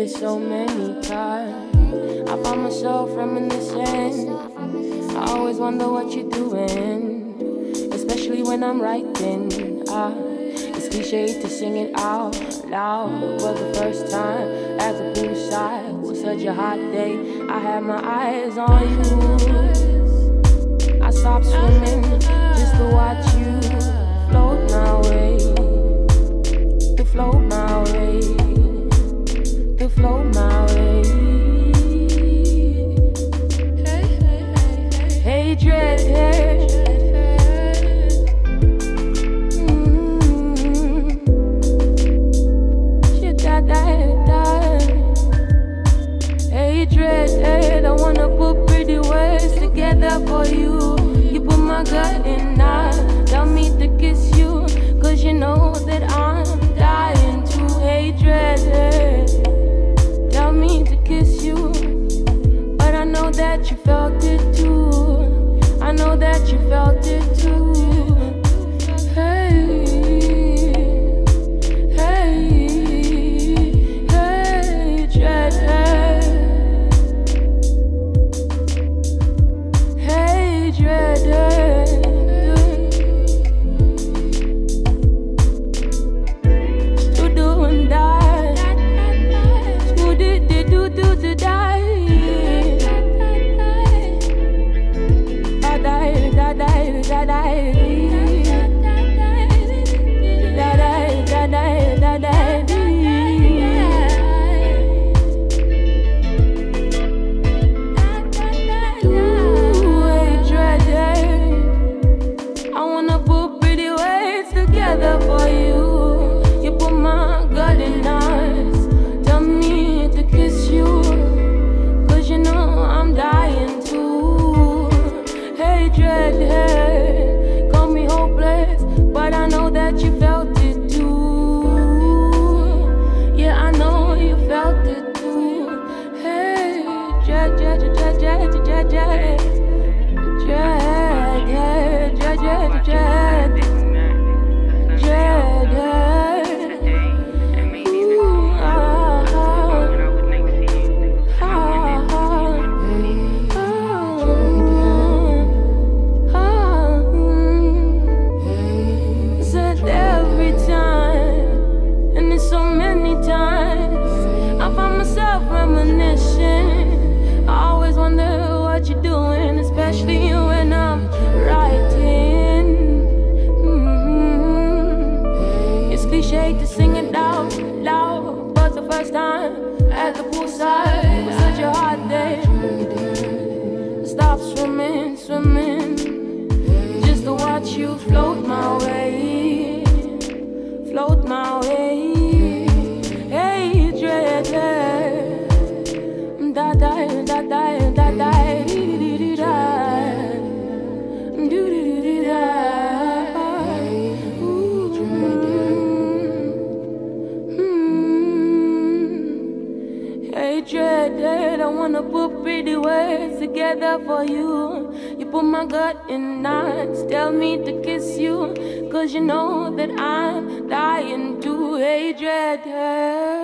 it so many times. I find myself reminiscing. I always wonder what you're doing, especially when I'm writing. It's cliche to sing it out loud, but the first time at the poolside was such a hot day. I had my eyes on you. I stopped swimming just to watch you float my way, to float my way, to float my way. Hey, dreadhead. Hey, dreadhead, I wanna put pretty words together for you. You put my gut in now. Tell me to kiss you, cause you know that I'm dying to. Hey, dreadhead, tell me to kiss you, but I know that you felt it too. I know that you felt it too. Hey, hey, hey, dreadhead. Hey, dreadhead. To do and die. To do die. I wanna put pretty words together for you. You put my gut in ours. Tell me to kiss you, cause you know I'm dying to. Hey, dreadhead, call me hopeless, but I know that you felt it too. Yeah, I know you felt it too. Hey, dreadhead, dreadhead, dreadhead, dreadhead, dreadhead, dreadhead. Reminiscing. I always wonder what you're doing, especially when I'm writing. It's cliche to sing it out loud, but the first time at the poolside was such a hot day. I stopped swimming, just to watch you float my way, float my way. Hey, dreadhead. Da da da da da da dee da do dee da. Hey, dreadhead, I wanna put pretty words together for you. You put my gut in knots. Tell me to kiss you, cause you know that I'm dying to. Hey, dreadhead.